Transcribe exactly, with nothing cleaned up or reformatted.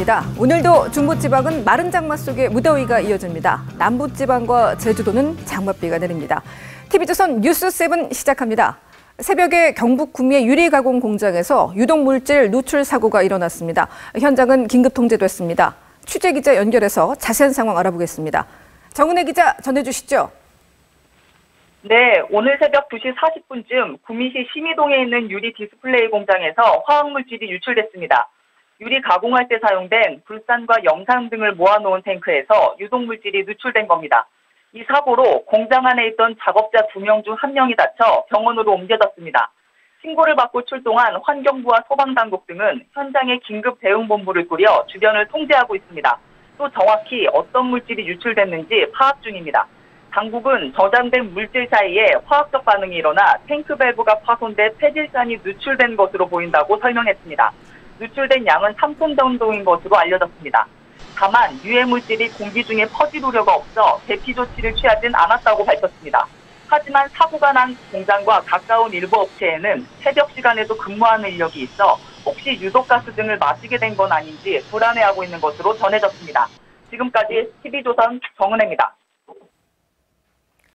시작합니다. 오늘도 중부지방은 마른 장마 속에 무더위가 이어집니다. 남부지방과 제주도는 장맛비가 내립니다. 티비조선 뉴스세븐 시작합니다. 새벽에 경북 구미의 유리가공 공장에서 유독물질 누출 사고가 일어났습니다. 현장은 긴급 통제됐습니다. 취재기자 연결해서 자세한 상황 알아보겠습니다. 정은혜 기자 전해주시죠. 네, 오늘 새벽 두 시 사십 분쯤 구미시 심의동에 있는 유리 디스플레이 공장에서 화학물질이 유출됐습니다. 유리 가공할 때 사용된 불산과 염산 등을 모아놓은 탱크에서 유독물질이 누출된 겁니다. 이 사고로 공장 안에 있던 작업자 두 명 중 한 명이 다쳐 병원으로 옮겨졌습니다. 신고를 받고 출동한 환경부와 소방당국 등은 현장에 긴급 대응본부를 꾸려 주변을 통제하고 있습니다. 또 정확히 어떤 물질이 유출됐는지 파악 중입니다. 당국은 저장된 물질 사이에 화학적 반응이 일어나 탱크 밸브가 파손돼 폐질산이 누출된 것으로 보인다고 설명했습니다. 누출된 양은 삼 톤 정도인 것으로 알려졌습니다. 다만 유해 물질이 공기 중에 퍼질 우려가 없어 대피 조치를 취하진 않았다고 밝혔습니다. 하지만 사고가 난 공장과 가까운 일부 업체에는 새벽 시간에도 근무하는 인력이 있어 혹시 유독가스 등을 마시게 된 건 아닌지 불안해하고 있는 것으로 전해졌습니다. 지금까지 티비조선 정은혜입니다.